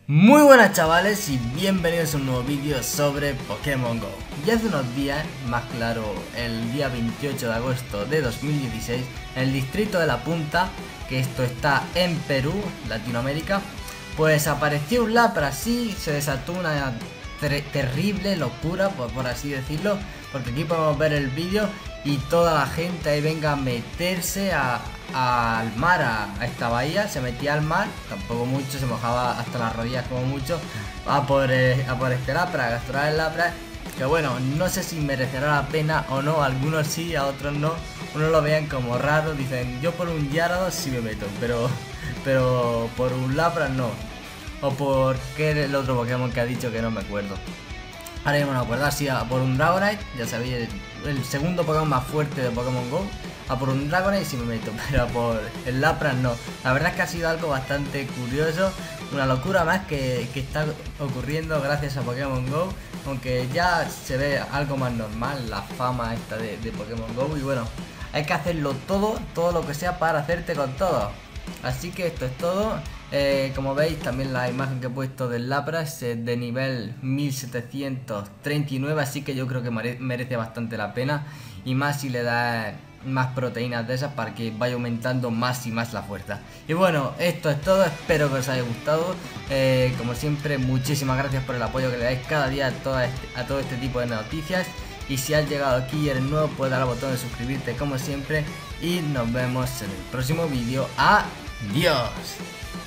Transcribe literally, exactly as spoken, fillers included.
Muy buenas chavales y bienvenidos a un nuevo vídeo sobre Pokémon Go. Ya hace unos días, más claro el día veintiocho de agosto de dos mil dieciséis, en el distrito de La Punta, que esto está en Perú, Latinoamérica, pues apareció un Lapras, sí, se desató una terrible locura, por, por así decirlo, porque aquí podemos ver el vídeo y toda la gente ahí venga a meterse a, a, al mar, a, a esta bahía, se metía al mar, tampoco mucho, se mojaba hasta las rodillas como mucho, a por, eh, a por este Lapras, a capturar el Lapras, que bueno, no sé si merecerá la pena o no, algunos sí, a otros no, unos lo vean como raro, dicen yo por un Gyarados sí me meto, pero, pero por un Lapras no. O por qué era el otro Pokémon que ha dicho que no me acuerdo. Ahora mismo no me acuerdo, así a por un Dragonite, ya sabéis, el, el segundo Pokémon más fuerte de Pokémon Go. A por un Dragonite sí me meto, pero a por el Lapras no. La verdad es que ha sido algo bastante curioso, una locura más que, que está ocurriendo gracias a Pokémon Go. Aunque ya se ve algo más normal, la fama esta de, de Pokémon Go. Y bueno, hay que hacerlo todo, todo lo que sea para hacerte con todo. Así que esto es todo. Eh, como veis, también la imagen que he puesto del Lapras es de nivel mil setecientos treinta y nueve, así que yo creo que merece bastante la pena. Y más si le da más proteínas de esas para que vaya aumentando más y más la fuerza. Y bueno, esto es todo, espero que os haya gustado. Eh, como siempre, muchísimas gracias por el apoyo que le dais cada día a, toda este, a todo este tipo de noticias. Y si has llegado aquí y eres nuevo, puedes dar al botón de suscribirte como siempre. Y nos vemos en el próximo vídeo. ¡Adiós!